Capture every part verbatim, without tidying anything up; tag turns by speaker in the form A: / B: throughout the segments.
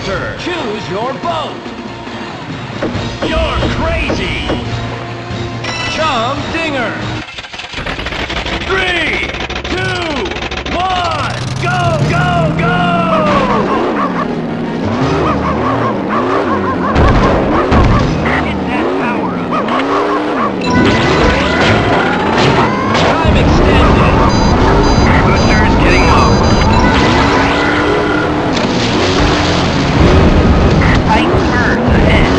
A: Buster, choose your boat. You're crazy. Chum Dinger. Three, two, one, go, go, go! Get that power up. Time extended. Booster's getting low. Tight turns ahead.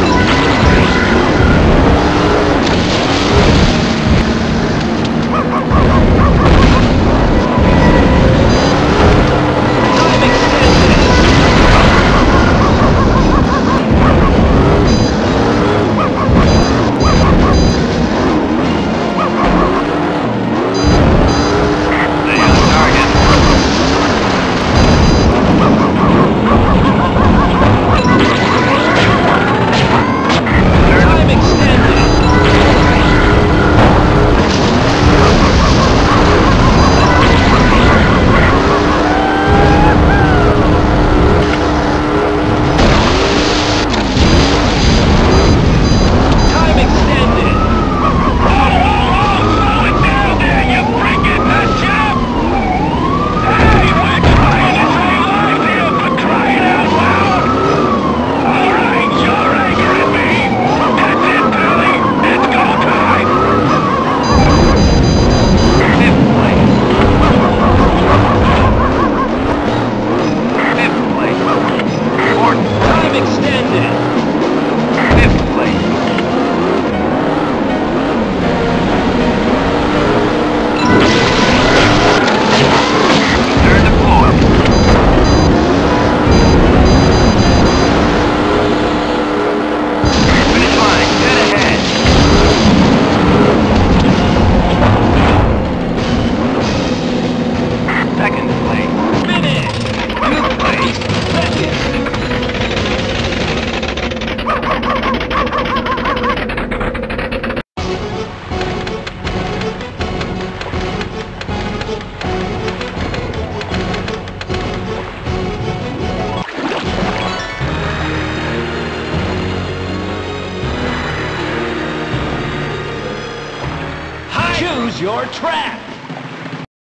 A: Choose your track.